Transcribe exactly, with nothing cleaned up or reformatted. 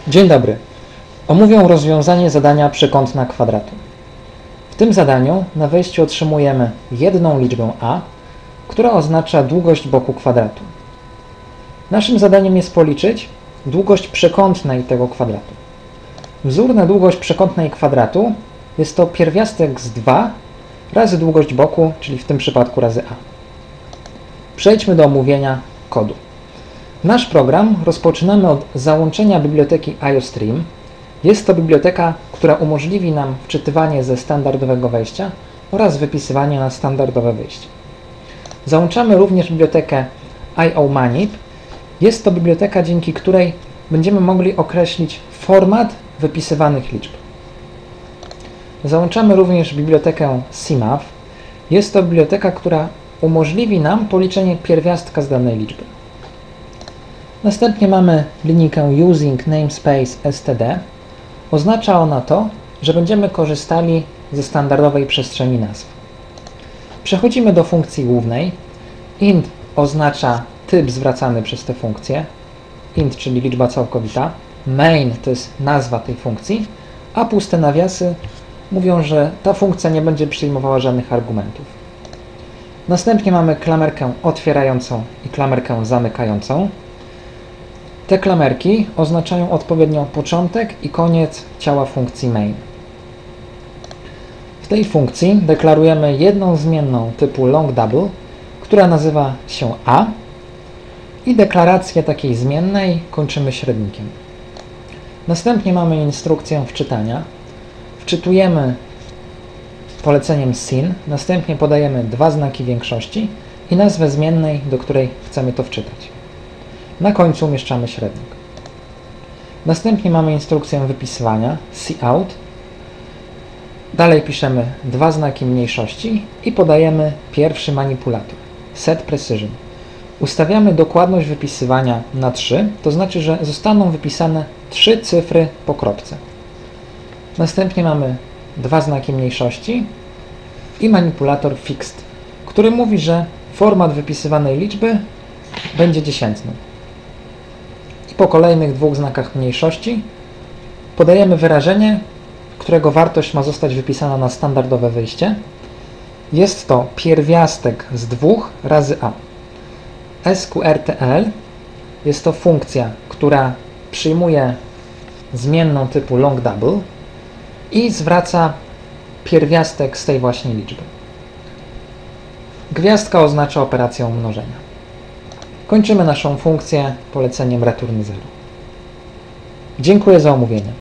Dzień dobry. Omówię rozwiązanie zadania przekątna kwadratu. W tym zadaniu na wejściu otrzymujemy jedną liczbę a, która oznacza długość boku kwadratu. Naszym zadaniem jest policzyć długość przekątnej tego kwadratu. Wzór na długość przekątnej kwadratu jest to pierwiastek z dwa razy długość boku, czyli w tym przypadku razy a. Przejdźmy do omówienia kodu. Nasz program rozpoczynamy od załączenia biblioteki IOStream. Jest to biblioteka, która umożliwi nam wczytywanie ze standardowego wejścia oraz wypisywanie na standardowe wyjście. Załączamy również bibliotekę iomanip. Jest to biblioteka, dzięki której będziemy mogli określić format wypisywanych liczb. Załączamy również bibliotekę cmath. Jest to biblioteka, która umożliwi nam policzenie pierwiastka z danej liczby. Następnie mamy linijkę using namespace std. Oznacza ona to, że będziemy korzystali ze standardowej przestrzeni nazw. Przechodzimy do funkcji głównej. Int oznacza typ zwracany przez tę funkcję. Int, czyli liczba całkowita. Main to jest nazwa tej funkcji, a puste nawiasy mówią, że ta funkcja nie będzie przyjmowała żadnych argumentów. Następnie mamy klamerkę otwierającą i klamerkę zamykającą. Te klamerki oznaczają odpowiednio początek i koniec ciała funkcji main. W tej funkcji deklarujemy jedną zmienną typu longDouble, która nazywa się a, i deklarację takiej zmiennej kończymy średnikiem. Następnie mamy instrukcję wczytania. Wczytujemy poleceniem sin, następnie podajemy dwa znaki większości i nazwę zmiennej, do której chcemy to wczytać. Na końcu umieszczamy średnik. Następnie mamy instrukcję wypisywania, cout. Dalej piszemy dwa znaki mniejszości i podajemy pierwszy manipulator, setPrecision. Ustawiamy dokładność wypisywania na trzy, to znaczy, że zostaną wypisane trzy cyfry po kropce. Następnie mamy dwa znaki mniejszości i manipulator fixed, który mówi, że format wypisywanej liczby będzie dziesiętny. Po kolejnych dwóch znakach mniejszości podajemy wyrażenie, którego wartość ma zostać wypisana na standardowe wyjście. Jest to pierwiastek z dwóch razy a. sqrtl jest to funkcja, która przyjmuje zmienną typu longDouble i zwraca pierwiastek z tej właśnie liczby. Gwiazdka oznacza operację mnożenia. Kończymy naszą funkcję poleceniem return zero. Dziękuję za omówienie.